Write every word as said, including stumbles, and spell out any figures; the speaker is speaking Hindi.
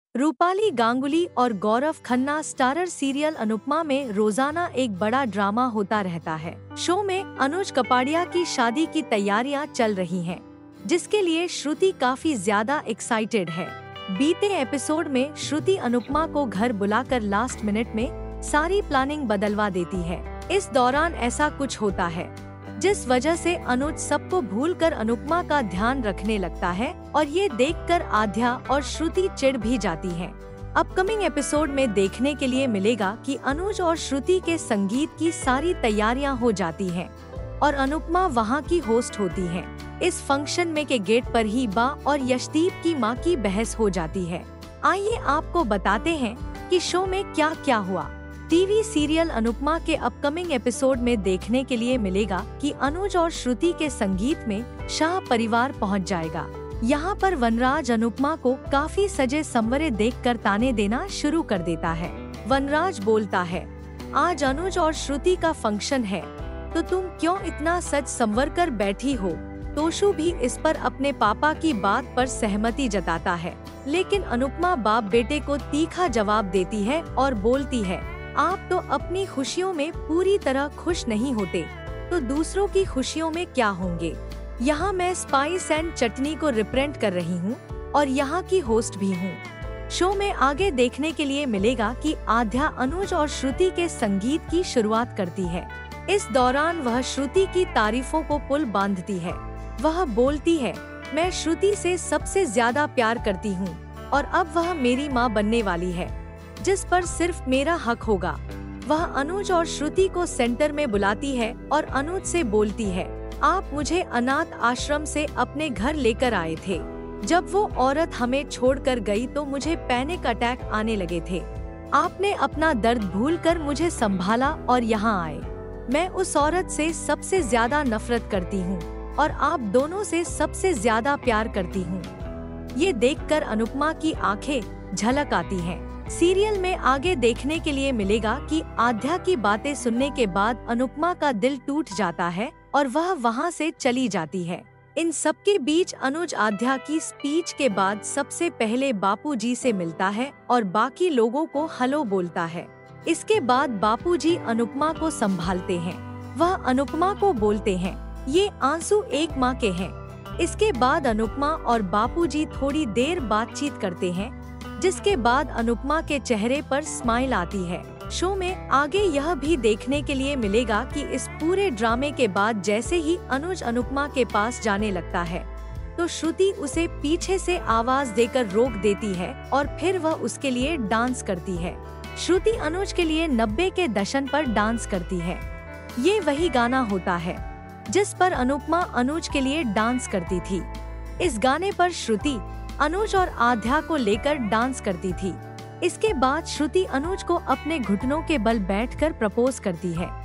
रूपाली गांगुली और गौरव खन्ना स्टारर सीरियल अनुपमा में रोजाना एक बड़ा ड्रामा होता रहता है। शो में अनुज कपाड़िया की शादी की तैयारियां चल रही हैं, जिसके लिए श्रुति काफी ज्यादा एक्साइटेड है। बीते एपिसोड में श्रुति अनुपमा को घर बुलाकर लास्ट मिनट में सारी प्लानिंग बदलवा देती है। इस दौरान ऐसा कुछ होता है जिस वजह से अनुज सबको भूलकर अनुपमा का ध्यान रखने लगता है और ये देखकर आध्या और श्रुति चिढ़ भी जाती हैं। अपकमिंग एपिसोड में देखने के लिए मिलेगा कि अनुज और श्रुति के संगीत की सारी तैयारियां हो जाती हैं और अनुपमा वहां की होस्ट होती हैं। इस फंक्शन में के गेट पर ही बा और यशदीप की मां की बहस हो जाती है। आइए आपको बताते हैं कि शो में क्या क्या हुआ। टीवी सीरियल अनुपमा के अपकमिंग एपिसोड में देखने के लिए मिलेगा कि अनुज और श्रुति के संगीत में शाह परिवार पहुंच जाएगा। यहां पर वनराज अनुपमा को काफी सजे संवरे देखकर ताने देना शुरू कर देता है। वनराज बोलता है, आज अनुज और श्रुति का फंक्शन है तो तुम क्यों इतना सज संवर कर बैठी हो। तोशु भी इस पर अपने पापा की बात पर सहमति जताता है, लेकिन अनुपमा बाप बेटे को तीखा जवाब देती है और बोलती है, आप तो अपनी खुशियों में पूरी तरह खुश नहीं होते तो दूसरों की खुशियों में क्या होंगे। यहाँ मैं स्पाइस एंड चटनी को रिप्रेजेंट कर रही हूँ और यहाँ की होस्ट भी हूँ। शो में आगे देखने के लिए मिलेगा कि आध्या अनुज और श्रुति के संगीत की शुरुआत करती है। इस दौरान वह श्रुति की तारीफों को पुल बांधती है। वह बोलती है, मैं श्रुति से सबसे ज्यादा प्यार करती हूँ और अब वह मेरी माँ बनने वाली है, जिस पर सिर्फ मेरा हक होगा। वह अनुज और श्रुति को सेंटर में बुलाती है और अनुज से बोलती है, आप मुझे अनाथ आश्रम से अपने घर लेकर आए थे। जब वो औरत हमें छोड़कर गई तो मुझे पैनिक अटैक आने लगे थे। आपने अपना दर्द भूलकर मुझे संभाला और यहाँ आए। मैं उस औरत से सबसे ज्यादा नफरत करती हूँ और आप दोनों से सबसे ज्यादा प्यार करती हूँ। ये देखकर अनुपमा की आंखें झलक आती हैं। सीरियल में आगे देखने के लिए मिलेगा कि आध्या की बातें सुनने के बाद अनुपमा का दिल टूट जाता है और वह वहां से चली जाती है। इन सबके बीच अनुज आध्या की स्पीच के बाद सबसे पहले बापूजी से मिलता है और बाकी लोगों को हेलो बोलता है। इसके बाद बापूजी अनुपमा को संभालते हैं। वह अनुपमा को बोलते हैं, ये आंसू एक माँ के हैं। इसके बाद अनुपमा और बापूजी थोड़ी देर बातचीत करते हैं, जिसके बाद अनुपमा के चेहरे पर स्माइल आती है। शो में आगे यह भी देखने के लिए मिलेगा कि इस पूरे ड्रामे के बाद जैसे ही अनुज अनुपमा के पास जाने लगता है तो श्रुति उसे पीछे से आवाज देकर रोक देती है और फिर वह उसके लिए डांस करती है। श्रुति अनुज के लिए नब्बे के दशक पर डांस करती है। ये वही गाना होता है जिस पर अनुपमा अनुज के लिए डांस करती थी। इस गाने पर श्रुति अनुज और आध्या को लेकर डांस करती थी। इसके बाद श्रुति अनुज को अपने घुटनों के बल बैठकर प्रपोज करती है।